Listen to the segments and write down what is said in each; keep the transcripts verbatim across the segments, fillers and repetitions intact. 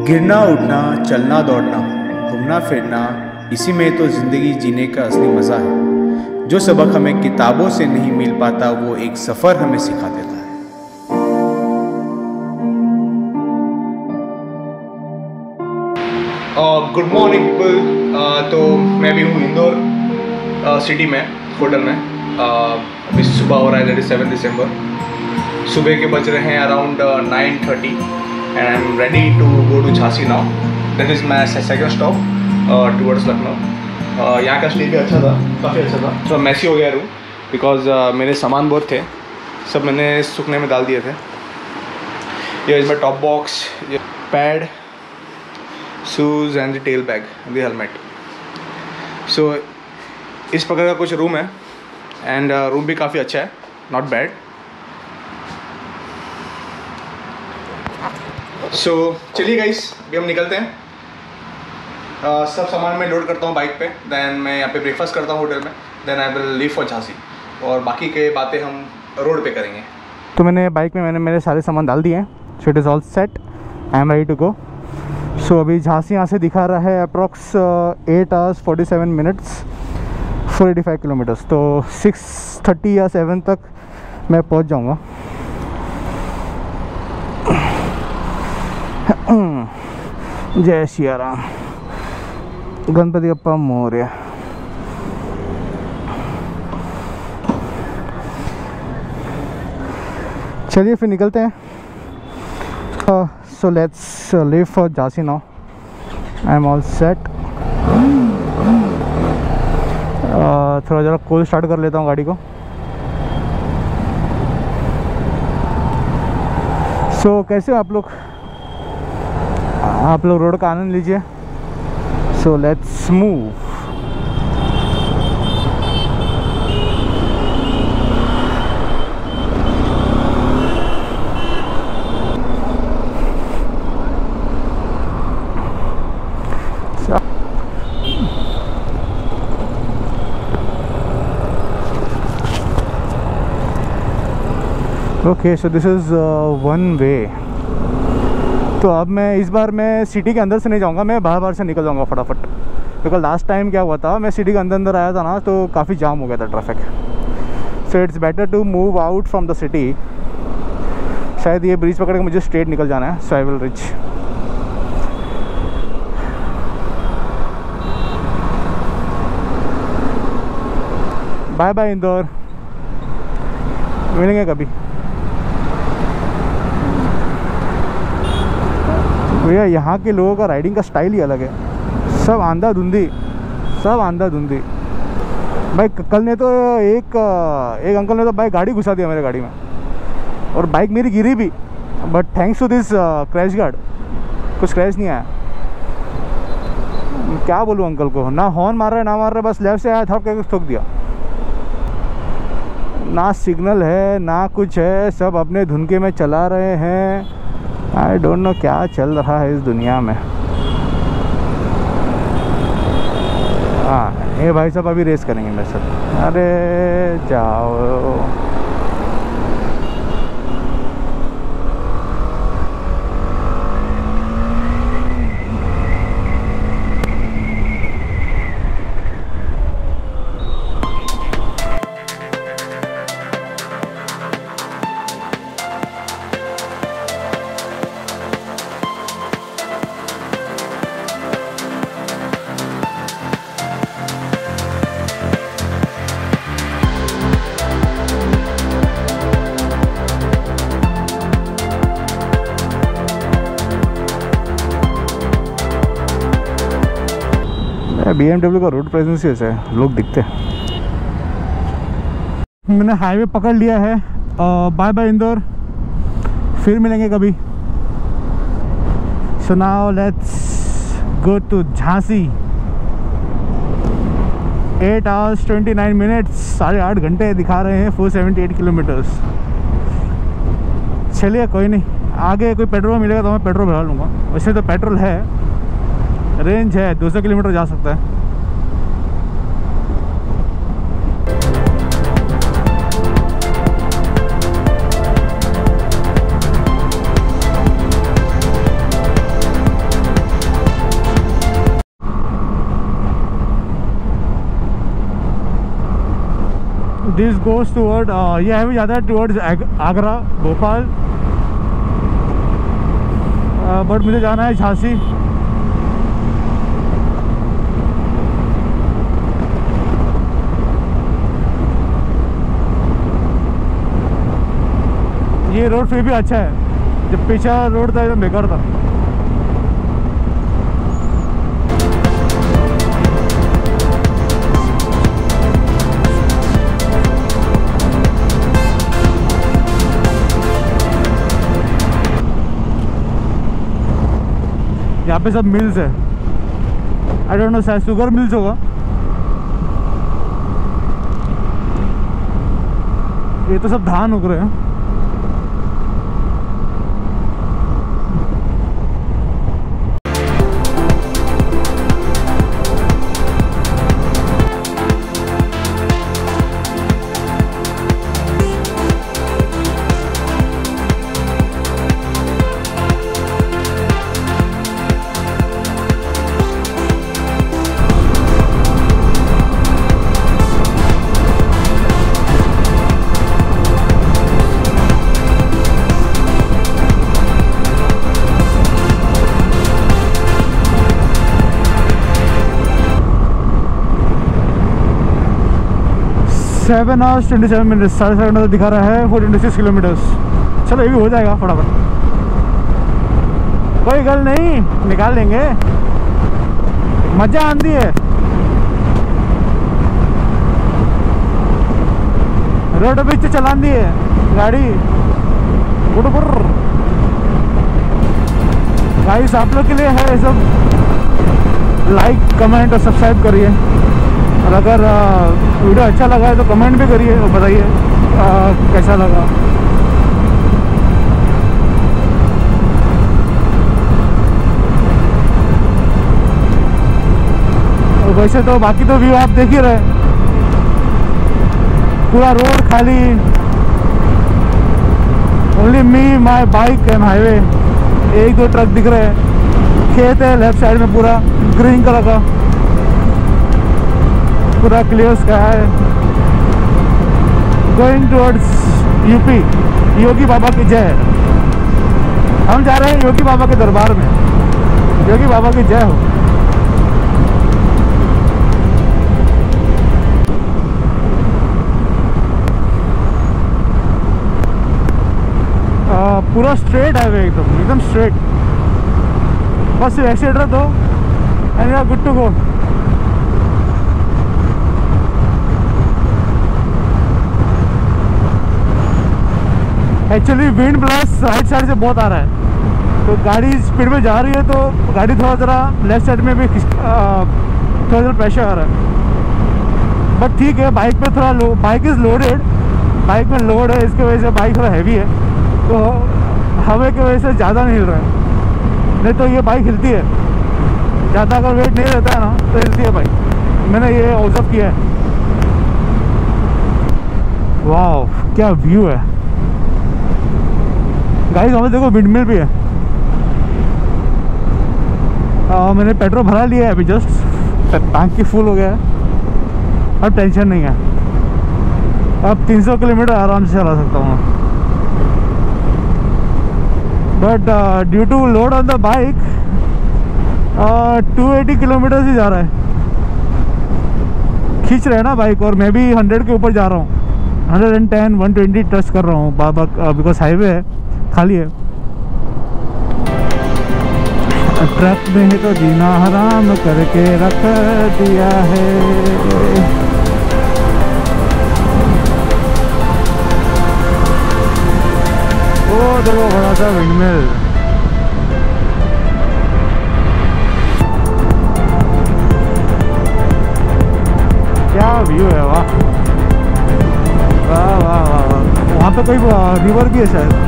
गिरना उठना, चलना दौड़ना, घूमना फिरना, इसी में तो ज़िंदगी जीने का असली मज़ा है। जो सबक हमें किताबों से नहीं मिल पाता वो एक सफ़र हमें सिखा देता है। Good morning people. तो मैं भी हूँ इंदौर सिटी में, होटल में। uh, अभी सुबह हो रहा है, दैट इज सेवन दिसंबर। सुबह के बज रहे हैं around nine thirty and I am ready to go to Jhansi now. That is my second stop towards Lucknow. यहाँ का स्टे भी अच्छा था, काफ़ी अच्छा था। तो मैसी हो गया रूम बिकॉज uh, मेरे सामान बहुत थे, सब मैंने सूखने में डाल दिए थे। ये is my top box, pad, shoes and the tail bag and the helmet. So इस प्रकार का कुछ रूम है एंड रूम uh, भी काफ़ी अच्छा है, नॉट बैड। सो चलिए गाइस, अभी हम निकलते हैं। uh, सब सामान मैं लोड करता हूँ बाइक पे, देन मैं यहाँ पे ब्रेकफास्ट करता हूँ होटल में, then I will leave for Jhansi, और बाकी के बातें हम रोड पे करेंगे। तो मैंने बाइक में मैंने मेरे सारे सामान डाल दिए हैं, so it is all set, I am ready to go. So अभी झांसी यहाँ से दिखा रहा है approx eight hours forty seven minutes four eighty five kilometres. तो सिक्स थर्टी या सेवन तक मैं पहुँच जाऊँगा। जय सिया राम, गणपति बप्पा मोरया। चलिए फिर निकलते हैं। So let's leave for Jhansi now, I am all set. थोड़ा ज़रा कोल्ड स्टार्ट कर लेता हूँ गाड़ी को। सो so, कैसे हो आप लोग? आप लोग रोड का आनंद लीजिए। So let's move. Okay, so this is one way. तो अब मैं इस बार मैं सिटी के अंदर से नहीं जाऊंगा, मैं बाहर बाहर से निकल जाऊंगा फटाफट। बिकॉज लास्ट टाइम क्या हुआ था, मैं सिटी के अंदर अंदर आया था ना, तो काफ़ी जाम हो गया था traffic. So it's better to move out from the city. शायद ये ब्रिज पकड़ के मुझे स्ट्रेट निकल जाना है, so I will reach. Bye bye Indore, मिलेंगे कभी। भैया यहाँ के लोगों का राइडिंग का स्टाइल ही अलग है, सब आंधा धुंधी, सब आंधा धुंधी। भाई कल ने तो एक एक अंकल ने तो बाइक गाड़ी घुसा दिया मेरे गाड़ी में, और बाइक मेरी गिरी भी, but thanks to this crash guard कुछ क्रैश नहीं आया। क्या बोलूँ अंकल को, ना हॉर्न मार रहे ना मार रहे, बस लेफ्ट से आया, थप के ठोक दिया। ना सिग्नल है ना कुछ है, सब अपने धुनके में चला रहे हैं। आई डोंट नो क्या चल रहा है इस दुनिया में। हाँ, ये भाई साहब अभी रेस करेंगे मेरे साथ। अरे जाओ। बी एम डब्ल्यू का रोड प्रेजेंस ही ऐसा है, लोग दिखते हैं। मैंने हाईवे पकड़ लिया है। बाय बाय इंदौर, फिर मिलेंगे कभी। So now let's go to Jhansi. Eight hours twenty nine minutes, साढ़े आठ घंटे दिखा रहे हैं, फोर सेवेंटी एट किलोमीटर्स। चलिए कोई नहीं, आगे कोई पेट्रोल मिलेगा तो मैं पेट्रोल भरा लूँगा। वैसे तो पेट्रोल है, रेंज है, दो सौ किलोमीटर जा सकता है। दिस गोज टूवर्ड, ये हाईवे जाता है टूवर्ड्स आगरा भोपाल, बट मुझे जाना है झांसी। ये रोड फिर भी अच्छा है, जब पीछे रोड था एकदम बेकार था। यहाँ पे सब मिल्स है, आई डोंट नो, शायद शुगर मिल्स होगा। ये तो सब धान उग रहे हैं। Seven hours twenty seven minute, साढ़े साढ़े घंटे दिखा रहा है, फोर ट्वेंटी सिक्स किलोमीटर्स। चलो ये भी हो जाएगा फटाफट, कोई गल नहीं, निकाल लेंगे, मजा आती है। रोड पे चलानी है गाड़ी। गाइस आप लोग के लिए है सब, लाइक कमेंट और सब्सक्राइब करिए, और अगर वीडियो अच्छा लगा है तो कमेंट भी करिए और बताइए कैसा लगा। और वैसे तो बाकी तो व्यू आप देख ही रहे, पूरा रोड खाली, only me my bike and highway. एक दो ट्रक दिख रहे हैं, खेत है लेफ्ट साइड में पूरा ग्रीन कलर का, पूरा क्लियर स्काई है। Going towards UP, Yogi Baba की जय। हम जा रहे हैं योगी बाबा के दरबार में, योगी बाबा की जय हो। आ, पूरा स्ट्रेट हाईवे, एकदम एकदम स्ट्रेट, बस एक्सीटर दो and you are good to go. Actually wind blast right side से बहुत आ रहा है, तो गाड़ी स्पीड में जा रही है तो गाड़ी थोड़ा ज़रा लेफ्ट साइड में भी थोड़ा ज़रा प्रेशर आ रहा है। बट ठीक है, बाइक पे थोड़ा लो, बाइक इज़ लोडेड, बाइक में लोड है, इसकी वजह से बाइक थोड़ा हैवी है, तो हवा की वजह से ज़्यादा नहीं हिल रहा है। नहीं तो ये बाइक हिलती है, ज़्यादा अगर वेट नहीं रहता है ना तो हिलती है बाइक, मैंने ये ऑब्जर्व किया है। वाह क्या व्यू है गाइस, हमें देखो विंडमिल भी है। आ, मैंने पेट्रोल भरा लिया है अभी जस्ट, टैंक की फुल हो गया है, अब टेंशन नहीं है, अब तीन सौ किलोमीटर आराम से चला सकता हूँ। But due to load on the bike two eighty kilometre ही जा रहा है, खींच रहे हैं ना बाइक, और मैं भी हंड्रेड के ऊपर जा रहा हूँ, hundred and ten one twenty touch कर रहा हूँ बाबा, बिकॉज हाईवे है, खाली है। ट्रक में तो जीना हराम करके रख दिया है। ओ देखो बड़ा सा विंडमिल, क्या व्यू है, वाह वाह वाह वाह। वहाँ पे कोई रिवर भी है शायद।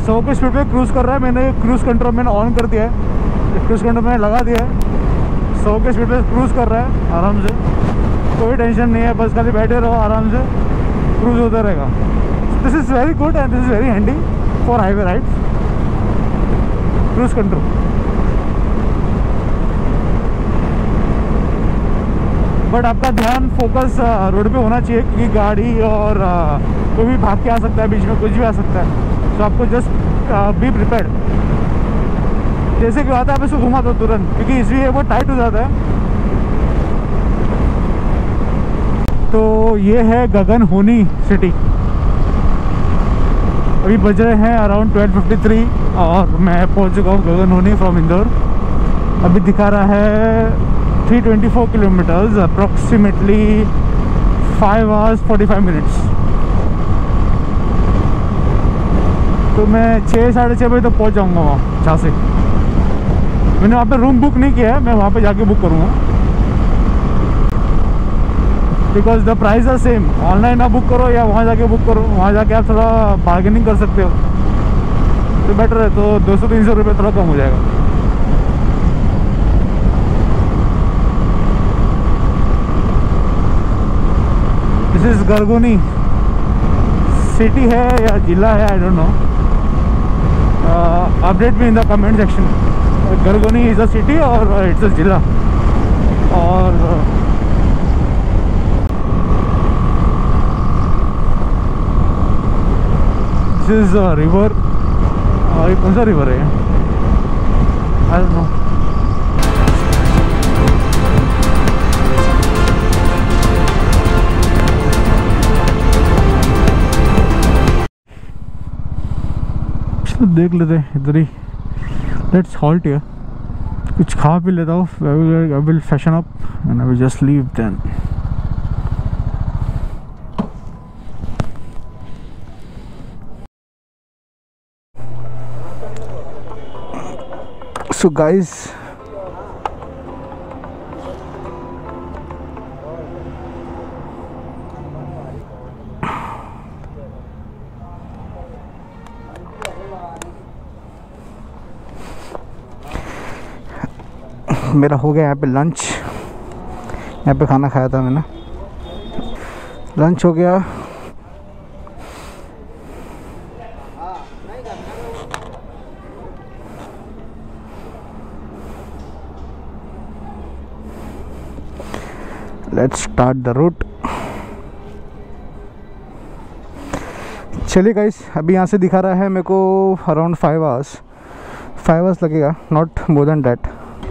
सौ के स्पीड पे क्रूज़ कर रहा है। मैंने क्रूज़ कंट्रोल मैंने ऑन कर दिया है, क्रूज़ कंट्रोल मैंने लगा दिया है। सौ के स्पीड पे क्रूज़ कर रहा है आराम से, कोई टेंशन नहीं है, बस खाली बैठे रहो आराम से, क्रूज़ होता रहेगा। This is very good and this is very handy for highway rides, cruise control. But आपका ध्यान फोकस रोड पे होना चाहिए, क्योंकि गाड़ी और कोई भी भाग के आ सकता है, बीच में कुछ भी आ सकता है। तो आपको जस्ट बी प्रिपेयर्ड, जैसे कि आता है आप इसको घुमा दो तुरंत, क्योंकि इसलिए वो टाइट हो जाता है। तो ये है गगनहोनी सिटी। अभी बज रहे हैं अराउंड ट्वेल्व फिफ्टी थ्री और मैं पहुंच चुका हूँ गगनहोनी फ्रॉम इंदौर। अभी दिखा रहा है three twenty four kilometres, approximately five hours forty five minutes. तो मैं छः साढ़े छः बजे तक पहुँच जाऊँगा वहाँ झांसी। मैंने वहाँ पे रूम बुक नहीं किया है, मैं वहाँ पे जाके बुक करूँगा, because the price are same. Online आप बुक करो या वहाँ जाके बुक करो, वहाँ जाके आप थोड़ा बार्गेनिंग कर सकते हो तो बेटर है। तो दो सौ तीन सौ रुपये थोड़ा कम हो जाएगा। दिस इज गरगोनी सिटी है या जिला है, I don't know, update me in the comment section. गरगोनी इज़ अ सिटी और इट्स अ जिला। और दिस इज अ रिवर। ये कौन सा रिवर है, आई डोंट नो। देख लेते हैं इधर ही, लेट्स हॉल्ट हियर, कुछ खा पी लेता हूँ। I will freshen up and I will just leave then. So guys, मेरा हो गया यहाँ पे लंच। यहाँ पे खाना खाया था मैंने, लंच हो गया। Let's start the route. चलिए गाइस, अभी यहाँ से दिखा रहा है मेरे को around five hours five hours लगेगा, नॉट मोर देन डैट।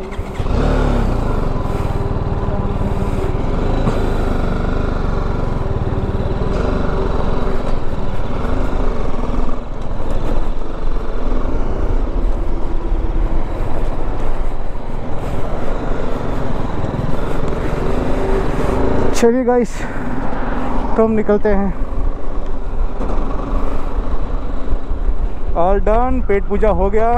चलिए गाइस, तो हम निकलते हैं। ऑल डन, पेट पूजा हो गया।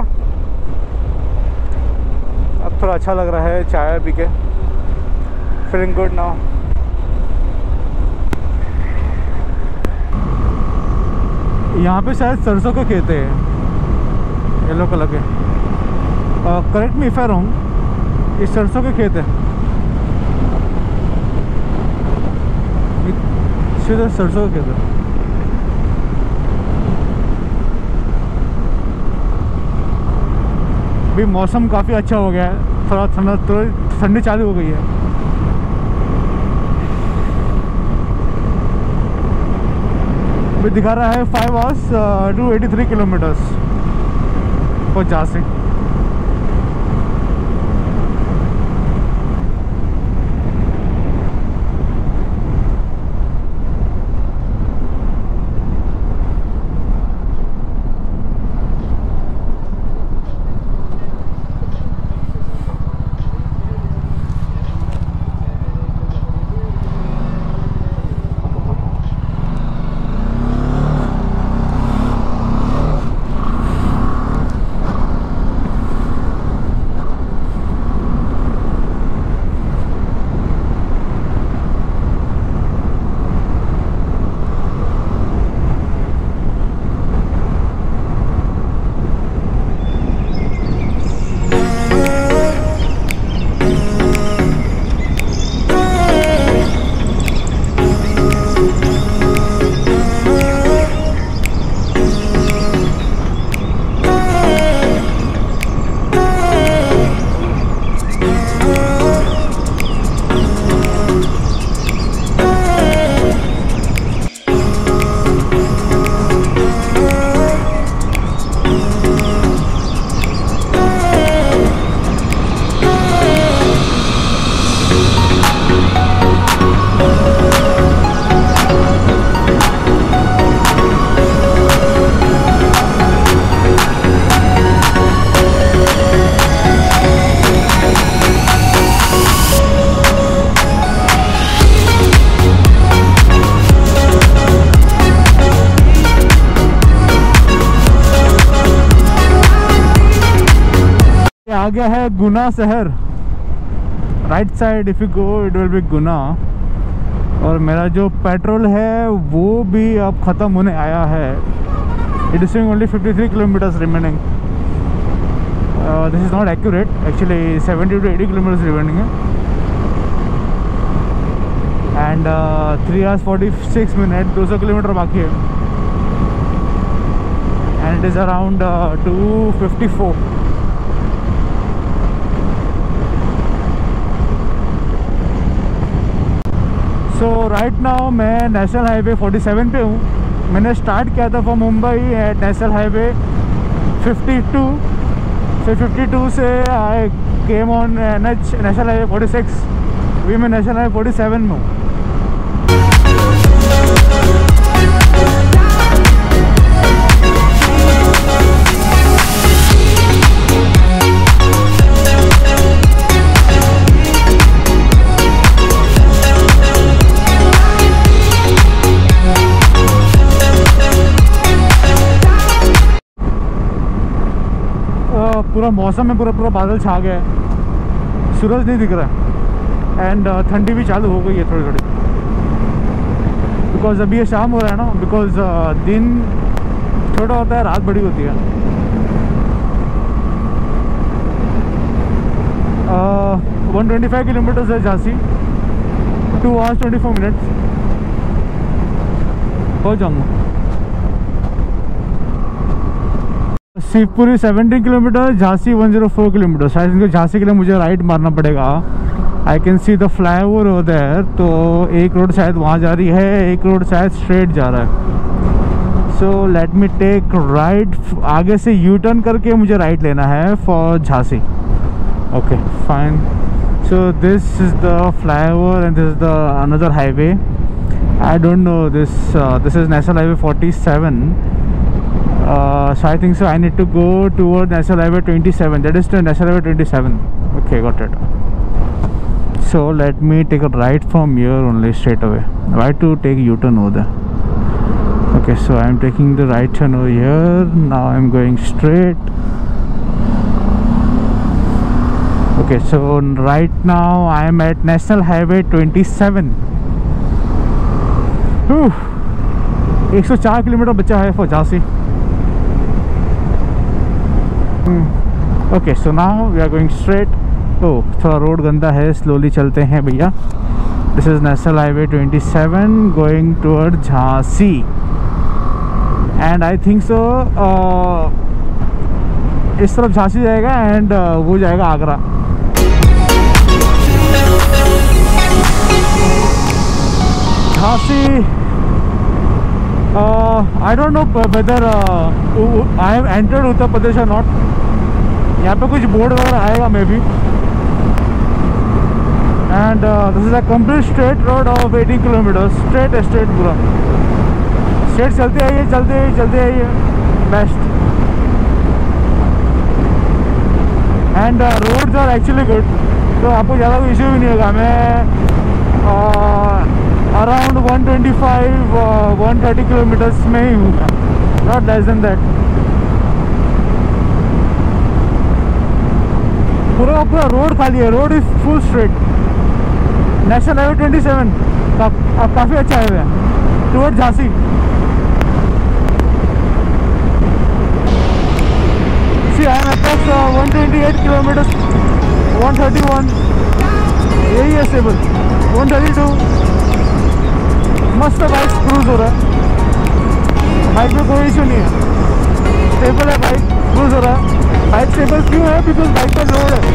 अब थोड़ा अच्छा लग रहा है चाय पी के, फीलिंग गुड नाउ। यहाँ पे शायद सरसों के खेत है, येलो कलर के। Correct me if I wrong, ये सरसों के खेत है, सीधे सरसों के खेत है। अभी मौसम काफ़ी अच्छा हो गया है, थोड़ा ठंडा, थोड़ी ठंडी चालू हो गई है। अभी दिखा रहा है five hours two eighty three kilometres और झांसी। ये आ गया है गुना शहर। Right side if you go it will be Guna. और मेरा जो पेट्रोल है वो भी अब ख़त्म होने आया है। It is only fifty three kilometres remaining. This is not accurate, actually seventy to eighty kilometres remaining है। And three hours forty six minute दो सौ किलोमीटर बाकी है। And it is around two fifty four. So right now मैं national highway forty seven पे हूँ। मैंने start किया था from Mumbai at national highway fifty two. फिर फिफ्टी टू से I came on N H national highway forty six. अभी मैं नेशनल हाईवे फोर्टी सेवन में हूँ। पूरा मौसम में पूरा पूरा बादल छा गया है, सूरज नहीं दिख रहा है। एंड uh, ठंडी भी चालू हो गई है थोड़ी थोड़ी, बिकॉज अभी ये शाम हो रहा है ना। बिकॉज uh, दिन छोटा होता है, रात बड़ी होती है। वन ट्वेंटी फाइव किलोमीटर्स है Jhansi, two hours twenty four minutes हो जाऊँगा। Shivpuri seventeen kilometre, Jhansi one zero four kilometre. शायद इनको झांसी के लिए मुझे राइट मारना पड़ेगा। I can see the flyover उधर। तो एक रोड शायद वहाँ जा रही है, एक रोड शायद स्ट्रेट जा रहा है। So let me take right. आगे से यू टर्न करके मुझे राइट लेना है for Jhansi. Okay fine. So this is the flyover and this is the another highway. I don't know this this is national highway forty seven. Uh, so I think so I need to go toward National Highway twenty-seven. That is to National Highway twenty-seven. Okay, got it. So let me take a right from here only straight away. Why to take U-turn over there? Okay, so I am taking the right turn over here. Now I am going straight. Okay, so right now I am at National Highway twenty-seven. Whew. one oh four kilometre बचा है for Jhansi. Okay so now we are going straight. Oh थोड़ा road गंदा है, slowly चलते हैं भैया. This is national highway twenty seven going toward Jhansi. And I think so इस तरफ झांसी जाएगा एंड uh, वो जाएगा Agra. Jhansi I don't know whether I have entered Uttar Pradesh और नॉट. यहाँ पे कुछ बोर्ड वगैरह आएगा maybe. And this is a complete straight road of eighty kilometre. Straight straight पूरा स्ट्रेट चलते आइए चलते आइए चलते आइए best. And roads are actually good, तो आपको ज़्यादा कोई इश्यू भी नहीं होगा. मैं around one twenty five one thirty kilometres में ही हूँ, नॉट लेस देन दैट. पूरा पूरा रोड खाली है. Road is full straight. National highway twenty seven का, काफ़ी अच्छा हाईवे है toward Jhansi. See I am approx one twenty eight kilometres, one thirty one यही है स्टेबल. वन थर्टी टू मस्त बाइक क्रूज हो रहा है. बाइक में कोई इशू नहीं है, स्टेबल है बाइक, क्रूज हो रहा है. बाइक स्टेबल क्यों है? बिकॉज बाइक पर लोड है.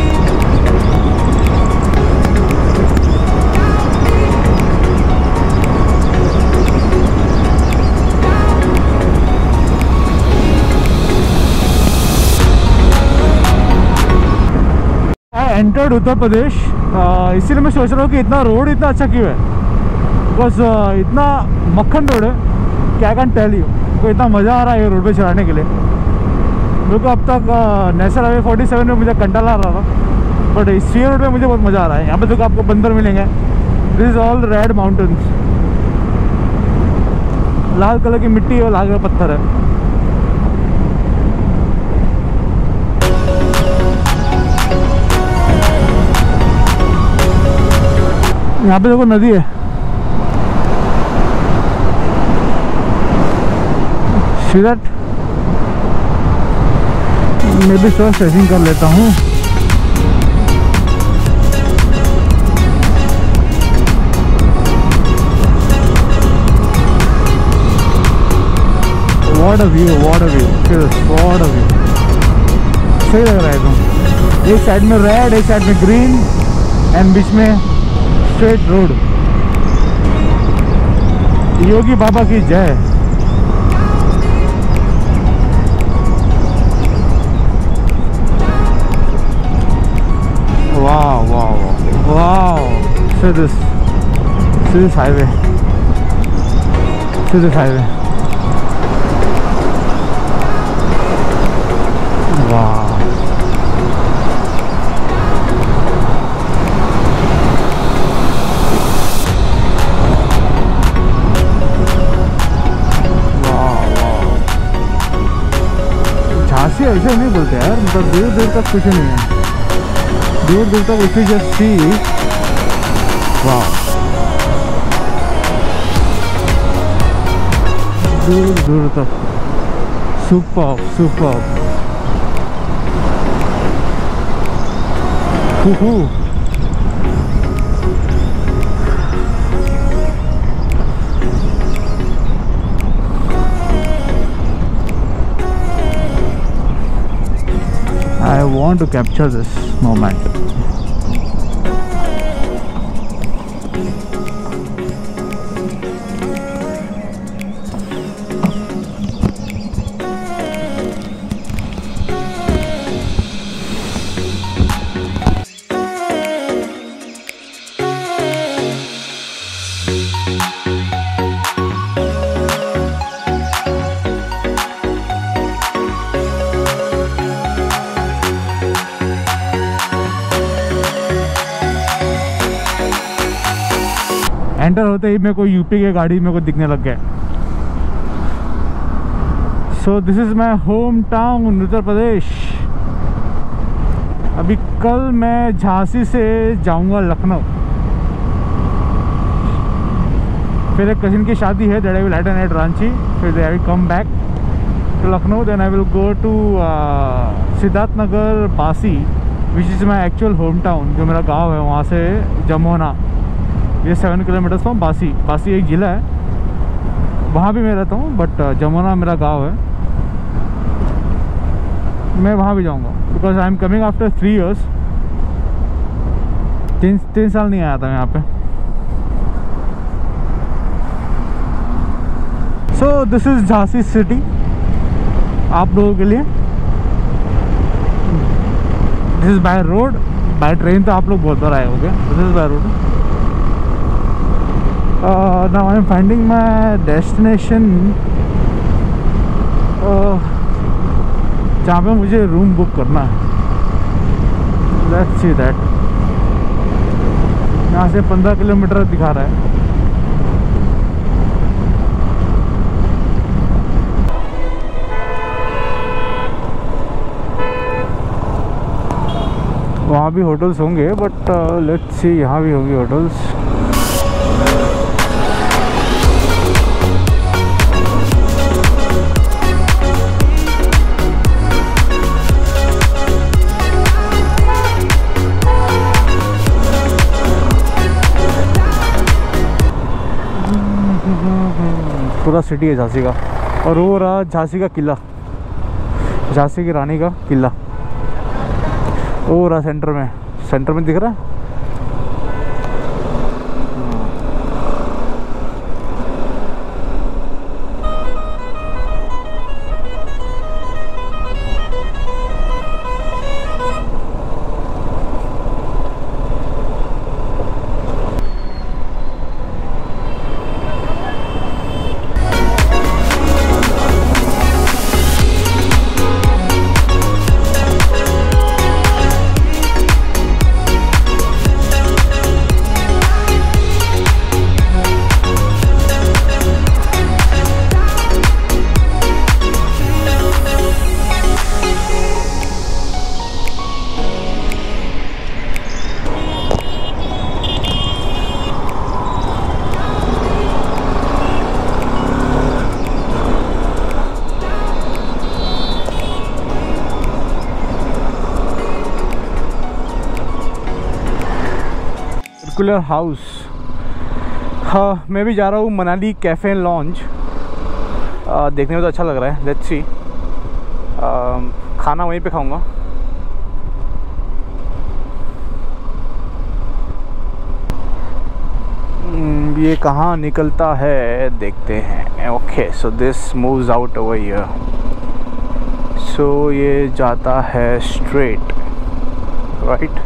I entered Uttar Pradesh. इसीलिए मैं सोच रहा हूँ कि इतना रोड इतना अच्छा क्यों है. बिकॉज इतना मक्खन रोड है, क्या कैन टेल यू. को इतना मज़ा आ रहा है ये रोड पे चलाने के लिए. मेरे को अब तक नेशनल हाईवे फोर्टी सेवन में मुझे कंटाला आ रहा था, बट इस सी रोड में मुझे बहुत मज़ा आ रहा है. यहाँ पे देखो आपको बंदर मिलेंगे. This is all red mountains. लाल कलर की मिट्टी और लाल कलर पत्थर है. यहाँ पे देखो नदी है। See that? मैं भी थोड़ा स्ट्रेचिंग कर लेता हूँ। What a view, what a view, what a view। सही लग रहा है एकदम। एक साइड में रेड, एक साइड में ग्रीन एंड बीच में स्ट्रेट रोड। योगी बाबा की जय। वाह वाह वाह। See this, see this highway, see this highway। वाह झांसी ऐसे नहीं बोलते यार, मतलब दूर दूर तक कुछ नहीं है, दूर दूर तक इफ यू जस्ट सी, वाह दूर दूर तक सुपर सुपर। हूहू I want to capture this moment। Enter होते ही मेरे को यूपी के गाड़ी मेरे को दिखने लग गए। So this is my home town Uttar Pradesh. अभी कल मैं झांसी से जाऊंगा लखनऊ, फिर एक कजिन की शादी है, that I will attend at Ranchi, फिर I will come back to Lucknow, then I will go to Siddharth Nagar Bansi which is my actual home town, जो मेरा गांव है, वहाँ से जमोना, ये सेवन किलोमीटर्स फ्रॉम बासी। बासी एक ज़िला है, वहाँ भी मैं रहता हूँ, बट जमुना मेरा गांव है। मैं वहाँ भी जाऊँगा because I am coming after three years. तीन तीन साल नहीं आया था मैं यहाँ पे। So this is Jhansi city आप लोगों के लिए। This is by road, by train तो आप लोग बहुत बार आए होंगे। This is by road. Uh, now I am finding my destination, uh, जहाँ पे मुझे रूम बुक करना है। Let's see that। यहाँ से पंद्रह किलोमीटर दिखा रहा है। वहाँ भी होटल्स होंगे, बट लेट्स सी यहाँ भी होंगे होटल्स। पूरा सिटी है झांसी का, और वो रहा झांसी का किला, झांसी की रानी का किला, वो रहा सेंटर में, सेंटर में दिख रहा है। Circular house. हाँ, मैं भी जा रहा हूँ मनाली कैफ़े एंड लॉन्ज। देखने में तो अच्छा लग रहा है, लेट्स सी। खाना वहीं पे खाऊंगा। ये कहाँ निकलता है देखते हैं। Okay, so this moves out over here. सो ये जाता है स्ट्रेट, राइट।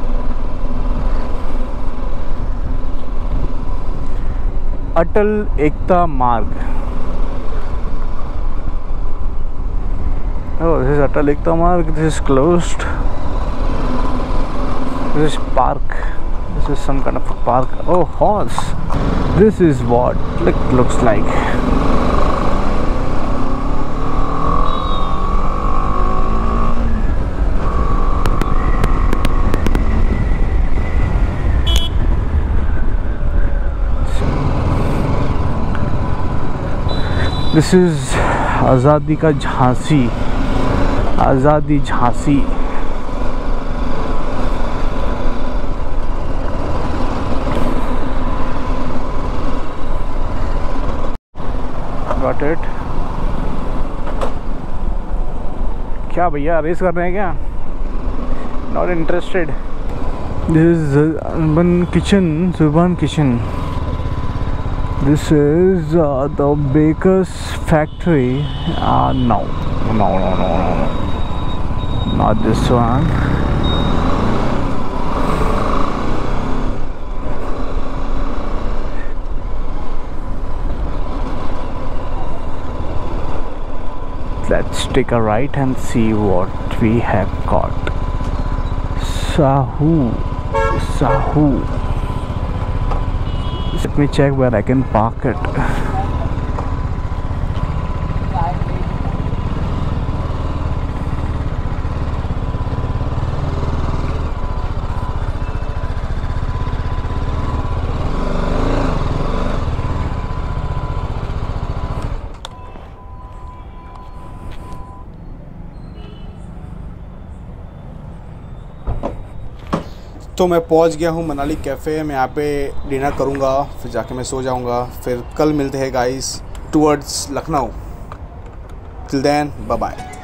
अटल एकता मार्ग। Oh, this is Atal Ekta Marg. This is closed. This is park. This is some kind of a park. Oh, horse. This is what it looks like. This is आज़ादी का झांसी, आज़ादी Jhansi. Got it? क्या भैया race कर रहे हैं क्या? Not interested. This is Urban Kitchen, Urban Kitchen. This is uh, the baker's factory. Uh, no, no, no, no, no, no, not this one. Let's take a right and see what we have got. Sahu, Sahu. Let me check where I can park it. तो मैं पहुंच गया हूं Manali cafe. मैं यहाँ पे dinner करूंगा, फिर जाके मैं सो जाऊंगा। फिर कल मिलते हैं guys towards Lucknow. Till then bye bye.